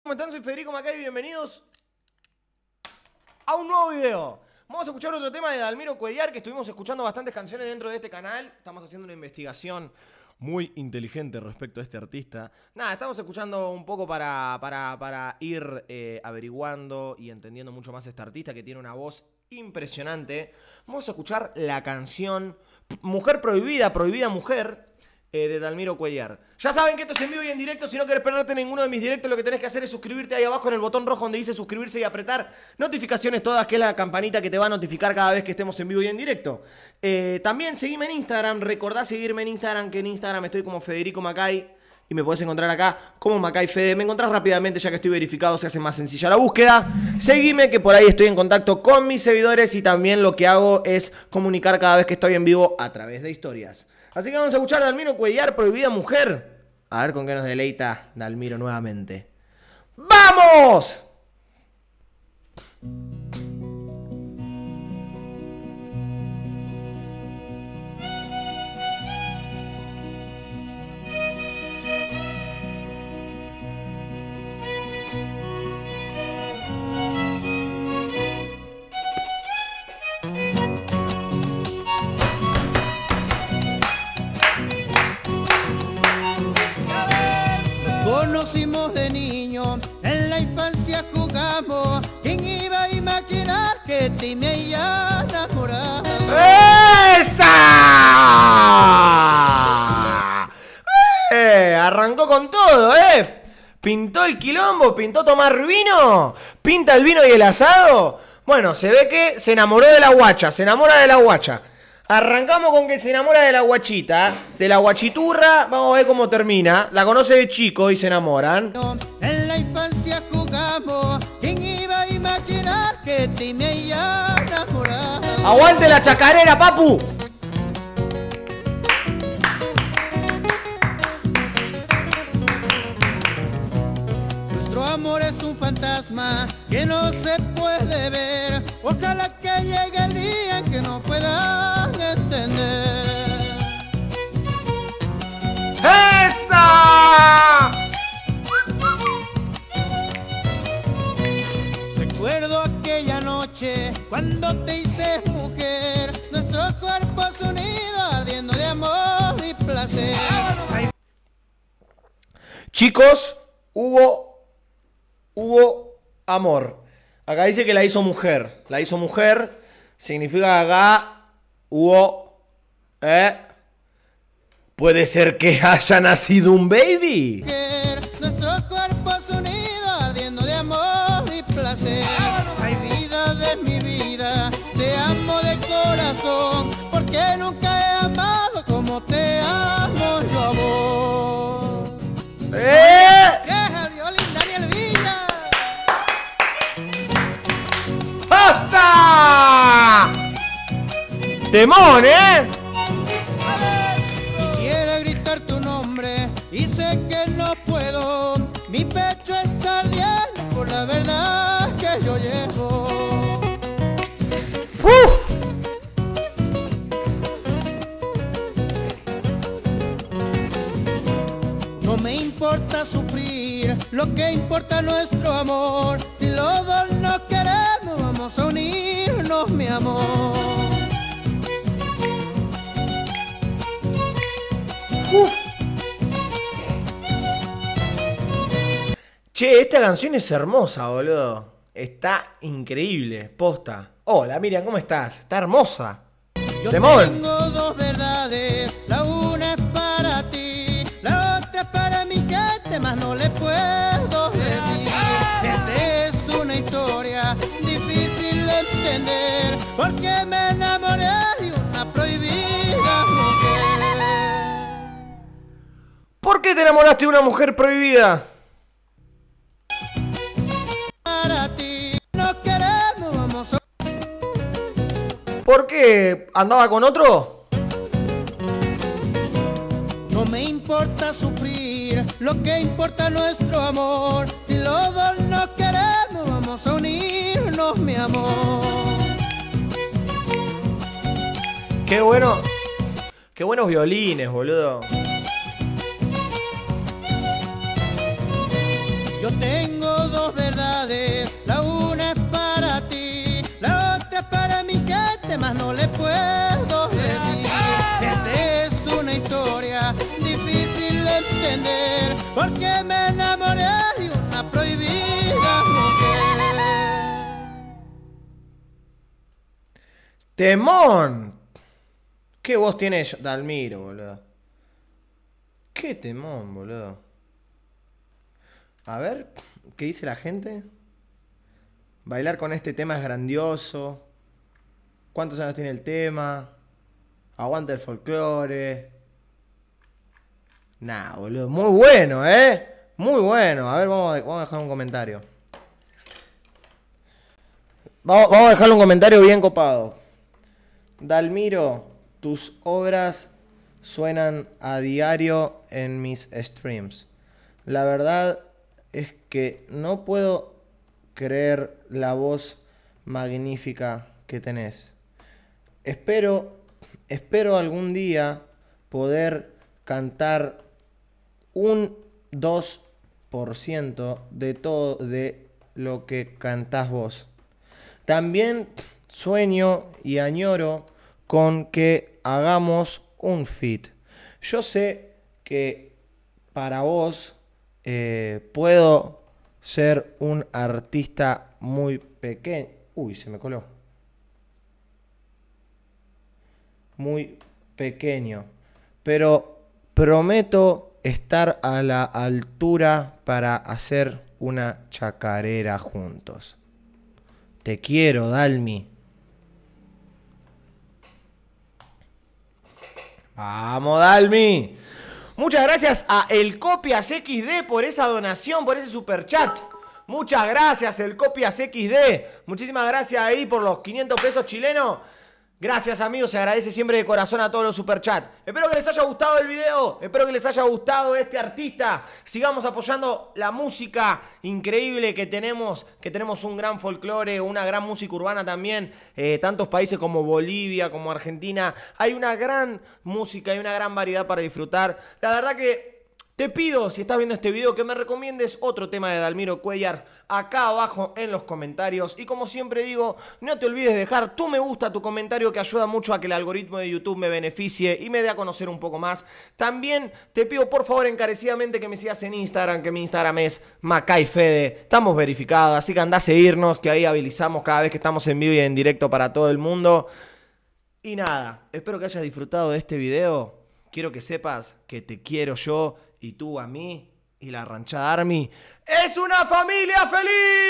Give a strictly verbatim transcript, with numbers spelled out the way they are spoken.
¿Cómo están? Soy Federico Macay, bienvenidos a un nuevo video. Vamos a escuchar otro tema de Dalmiro Cuellar, que estuvimos escuchando bastantes canciones dentro de este canal. Estamos haciendo una investigación muy inteligente respecto a este artista. Nada, estamos escuchando un poco para, para, para ir eh, averiguando y entendiendo mucho más a este artista que tiene una voz impresionante. Vamos a escuchar la canción Mujer Prohibida, Prohibida Mujer, eh, de Dalmiro Cuellar. Ya saben que esto es en vivo y en directo. Si no querés perderte ninguno de mis directos, lo que tenés que hacer es suscribirte ahí abajo en el botón rojo donde dice suscribirse y apretar notificaciones todas, que es la campanita que te va a notificar cada vez que estemos en vivo y en directo. Eh, también seguime en Instagram. Recordá seguirme en Instagram, que en Instagram estoy como Federico Macay. Y me podés encontrar acá como Macay Fede. Me encontrás rápidamente, ya que estoy verificado, se hace más sencilla la búsqueda. Seguime, que por ahí estoy en contacto con mis seguidores. Y también lo que hago es comunicar cada vez que estoy en vivo a través de historias. Así que vamos a escuchar a Dalmiro Cuellar, Prohibida Mujer. A ver con qué nos deleita Dalmiro nuevamente. ¡Vamos! Conocimos de niño, en la infancia jugamos. ¿Quién iba a imaginar que te me iba a enamorar? ¡Esa! ¡Eh! Arrancó con todo, ¿eh? Pintó el quilombo, pintó tomar vino, pinta el vino y el asado. Bueno, se ve que se enamoró de la guacha, se enamora de la guacha. Arrancamos con que se enamora de la guachita, de la guachiturra. Vamos a ver cómo termina. La conoce de chico y se enamoran. En la infancia jugamos. ¿Quién iba a imaginar que te me iba a enamorar? ¡Aguante la chacarera, papu! Nuestro amor es un fantasma que no se puede ver. Ojalá que llegue el día en que no puedan entender. ¡Esa! Recuerdo aquella noche cuando te hice mujer, nuestros cuerpos unidos ardiendo de amor y placer. Ay. Chicos, hubo, hubo amor. Acá dice que la hizo mujer. La hizo mujer significa que acá hubo... ¿Eh? ¿Puede ser que haya nacido un baby? Nuestros cuerpos unidos ardiendo de amor y placer. Ay, vida de mi vida, te amo de corazón, porque nunca he amado como te amo yo a vos. ¡Eh! ¡Vieja violín, Daniel Villa! ¡Pasa! ¡Temón, eh! Quisiera gritar tu nombre y sé que no puedo. Mi pecho está ardiendo por la verdad que yo llevo. ¡Uf! No me importa sufrir, lo que importa es nuestro amor. Si los dos nos queremos, vamos a unirnos, mi amor. Uf. Che, esta canción es hermosa, boludo. Está increíble, posta. Hola, Miriam, ¿cómo estás? Está hermosa. Yo ¡Temón! tengo dos verdades, la una es para ti, la otra es para mi gente, más no le puedo decir. Esta es una historia difícil de entender, porque me enamoré de una prohibida mujer. ¿Por qué te enamoraste de una mujer prohibida? Para ti, nos queremos, vamos a... ¿Por qué? ¿Andaba con otro? No me importa sufrir, lo que importa es nuestro amor. Si los dos nos queremos, vamos a unirnos, mi amor. Qué bueno. Qué buenos violines, boludo. Yo tengo dos verdades, la una es para ti, la otra es para mi gente, más no le puedo decir. Esta es una historia difícil de entender, porque me enamoré de una prohibida mujer. ¡Temón! ¿Qué voz tiene Dalmiro, boludo? ¡Qué temón, boludo! A ver, ¿qué dice la gente? Bailar con este tema es grandioso. ¿Cuántos años tiene el tema? Aguanta el folclore. Nah, boludo. Muy bueno, ¿eh? Muy bueno. A ver, vamos a, vamos a dejar un comentario. Vamos, vamos a dejarle un comentario bien copado. Dalmiro, tus obras suenan a diario en mis streams. La verdad es que no puedo creer la voz magnífica que tenés. Espero, espero algún día poder cantar un dos por ciento de todo de lo que cantás vos. También sueño y añoro con que hagamos un feat. Yo sé que para vos eh, puedo ser un artista muy pequeño. Uy, se me coló. Muy pequeño. Pero prometo estar a la altura para hacer una chacarera juntos. Te quiero, Dalmi. Vamos, Dalmi. Muchas gracias a El Copias equis de por esa donación, por ese superchat. Muchas gracias, El Copias equis de. Muchísimas gracias ahí por los quinientos pesos chilenos. Gracias, amigos, se agradece siempre de corazón a todos los superchats. Espero que les haya gustado el video, espero que les haya gustado este artista. Sigamos apoyando la música increíble que tenemos, que tenemos un gran folclore, una gran música urbana también. Eh, tantos países como Bolivia, como Argentina, hay una gran música, hay una gran variedad para disfrutar. La verdad que te pido, si estás viendo este video, que me recomiendes otro tema de Dalmiro Cuéllar acá abajo en los comentarios. Y como siempre digo, no te olvides de dejar tu me gusta, tu comentario, que ayuda mucho a que el algoritmo de YouTube me beneficie y me dé a conocer un poco más. También te pido por favor encarecidamente que me sigas en Instagram, que mi Instagram es MacayFede. Estamos verificados, así que andá a seguirnos, que ahí habilitamos cada vez que estamos en vivo y en directo para todo el mundo. Y nada, espero que hayas disfrutado de este video. Quiero que sepas que te quiero yo y tú a mí, y la Ranchada Army es una familia feliz.